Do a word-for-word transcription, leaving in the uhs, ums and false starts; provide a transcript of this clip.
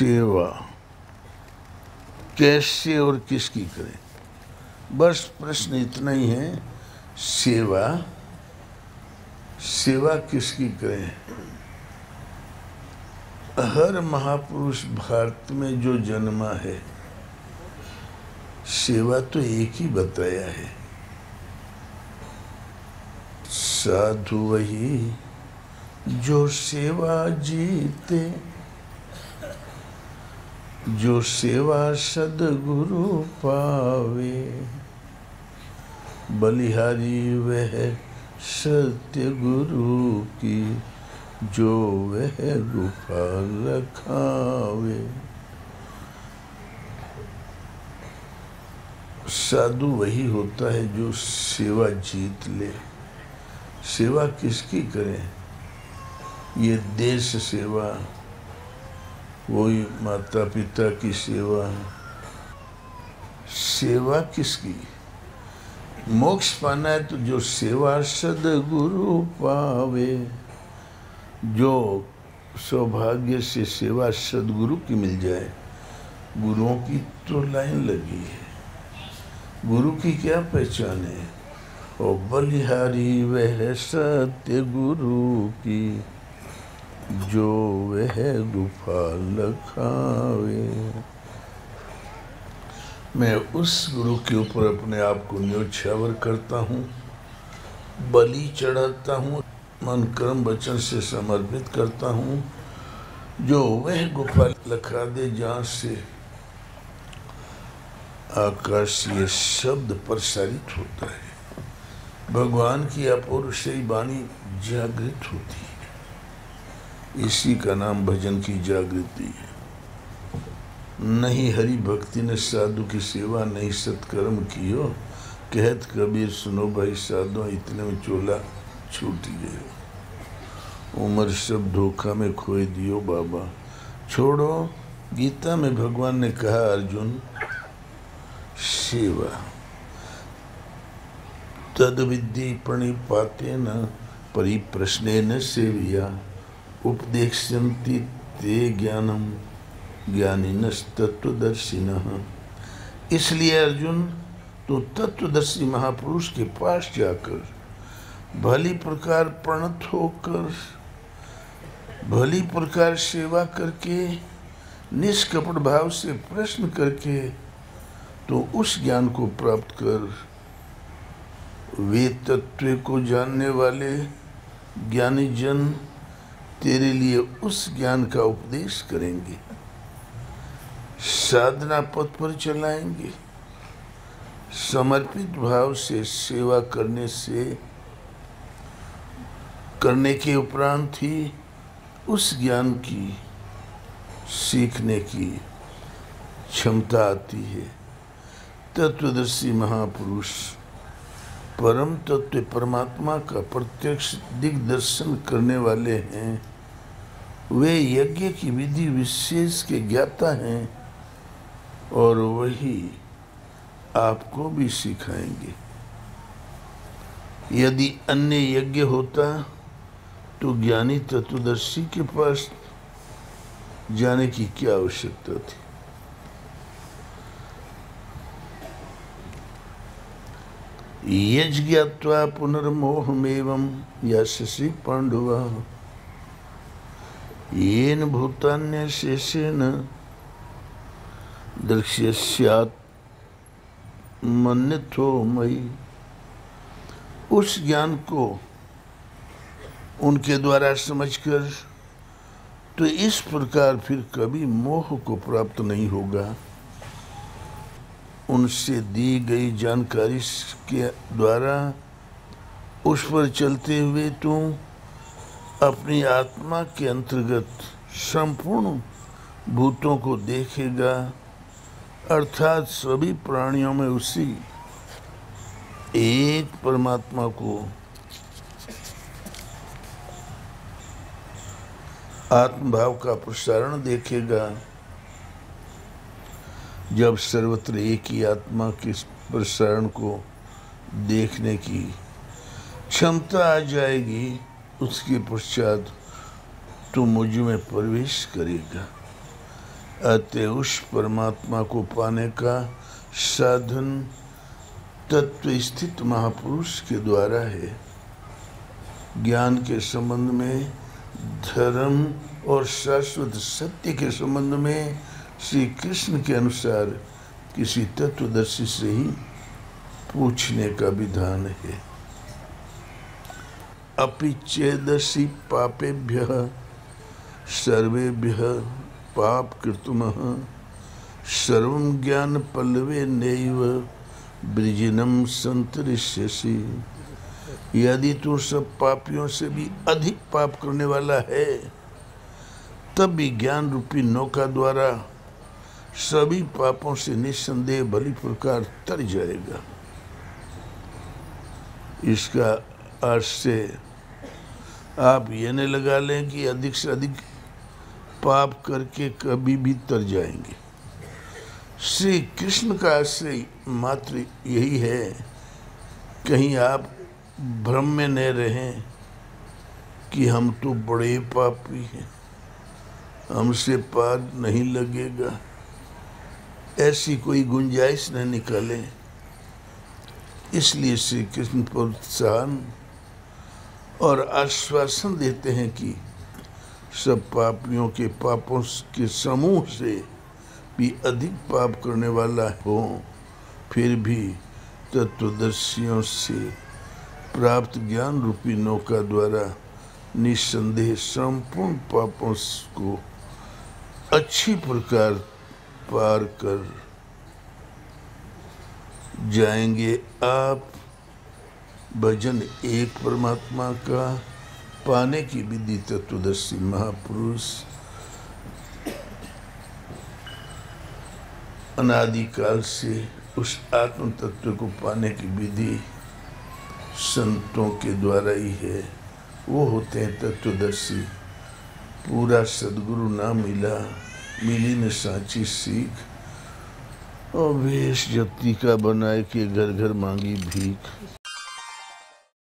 सेवा कैसे और किसकी करें? बस प्रश्न इतना ही है, सेवा सेवा किसकी करें? हर महापुरुष भारत में जो जन्मा है, सेवा तो एक ही बताया है, साधु वही जो सेवा जीते, जो सेवा सद्गुरु पावे, बलिहारी वह सत्य गुरु की, जो वह गुफा लखावे। साधु वही होता है जो सेवा जीत ले। सेवा किसकी करें? ये देश सेवा, वही माता पिता की सेवा। सेवा किसकी? मोक्ष पाना है तो जो सेवा सद्गुरु पावे, जो सौभाग्य से सेवा सद्गुरु की मिल जाए। गुरुओं की तो लाइन लगी है, गुरु की क्या पहचान है? ओ बलिहारी वह सत्य गुरु की, जो वह गुफा लखावे। मैं उस गुरु के ऊपर अपने आप को न्योछावर करता हूँ, बलि चढ़ाता हूँ, मन कर्म वचन से समर्पित करता हूँ, जो वह गुफा लखा दे जहाँ से आकाशीय शब्द प्रसारित होता है, भगवान की अपौरुषेय वाणी जागृत होती है। इसी का नाम भजन की जागृति है। नहीं हरि भक्ति ने साधु की सेवा, नहीं सत्कर्म कियो, कहत कबीर सुनो भाई साधो, इतने में चोला छूट गयो, उम्र सब धोखा में खोए दियो बाबा। छोड़ो, गीता में भगवान ने कहा अर्जुन, सेवा तद विद्धि प्रणिपातेन परिप्रश्नेन सेविया, उपदेक्ष्यन्ति ते ज्ञानम ज्ञानिनस्तत्वदर्शिनः। इसलिए अर्जुन, तो तत्वदर्शी महापुरुष के पास जाकर भली प्रकार प्रणत होकर, भली प्रकार सेवा करके, निष्कपट भाव से प्रश्न करके, तो उस ज्ञान को प्राप्त कर वे तत्व को जानने वाले ज्ञानी जन तेरे लिए उस ज्ञान का उपदेश करेंगे, साधना पथ पर चलाएंगे। समर्पित भाव से सेवा करने से करने के उपरांत ही उस ज्ञान की सीखने की क्षमता आती है। तत्वदर्शी महापुरुष परम तत्व परमात्मा का प्रत्यक्ष दिग्दर्शन करने वाले हैं। वे यज्ञ की विधि विशेष के ज्ञाता हैं और वही आपको भी सिखाएंगे। यदि अन्य यज्ञ होता तो ज्ञानी तत्वदर्शी के पास जाने की क्या आवश्यकता थी? यज्ञात्वा पुनर्मोहमेवं यास्यसि पांडवा, येन भूतान्यशेषेण द्रक्ष्यस्यात् मन्यथो मयि। उस ज्ञान को उनके द्वारा समझकर तो इस प्रकार फिर कभी मोह को प्राप्त नहीं होगा। उनसे दी गई जानकारी के द्वारा उस पर चलते हुए तू अपनी आत्मा के अंतर्गत संपूर्ण भूतों को देखेगा, अर्थात सभी प्राणियों में उसी एक परमात्मा को आत्मभाव का प्रसारण देखेगा। जब सर्वत्र एक ही आत्मा के प्रसारण को देखने की क्षमता आ जाएगी, उसके पश्चात तू मुझ में प्रवेश करेगा। अतः उस परमात्मा को पाने का साधन तत्व स्थित महापुरुष के द्वारा है। ज्ञान के संबंध में, धर्म और शाश्वत सत्य के संबंध में श्री कृष्ण के अनुसार किसी तत्वदर्शी से ही पूछने का विधान है। अपि चेदसि पापेभ्यः सर्वेभ्यः पाप कृतमः सर्वं ज्ञान पल्लवे नैव वृजिनं संतरिष्यसि। यदि तू सब पापियों से भी अधिक पाप करने वाला है, तब भी ज्ञान रूपी नौका द्वारा सभी पापों से निस्संदेह भली प्रकार तर जाएगा। इसका अर्थ से आप ये न लगा लें कि अधिक से अधिक पाप करके कभी भी तर जाएंगे। श्री कृष्ण का आश्रय मात्र यही है, कहीं आप भ्रम में न रहें कि हम तो बड़े पापी हैं, हमसे पार नहीं लगेगा, ऐसी कोई गुंजाइश न निकालें। इसलिए श्री कृष्ण प्रोत्साहन और आश्वासन देते हैं कि सब पापियों के पापों के समूह से भी अधिक पाप करने वाला हो, फिर भी तत्वदर्शियों से प्राप्त ज्ञान रूपी नौका द्वारा निस्संदेह संपूर्ण पापों को अच्छी प्रकार पार कर जाएंगे। आप भजन एक परमात्मा का पाने की विधि तत्वदर्शी महापुरुष अनादिकाल से उस आत्म तत्व को पाने की विधि संतों के द्वारा ही है। वो होते हैं तत्वदर्शी। पूरा सदगुरु ना मिला, मिली न साची सीख, और वेश जप्ती का बनाए के घर घर मांगी भीख।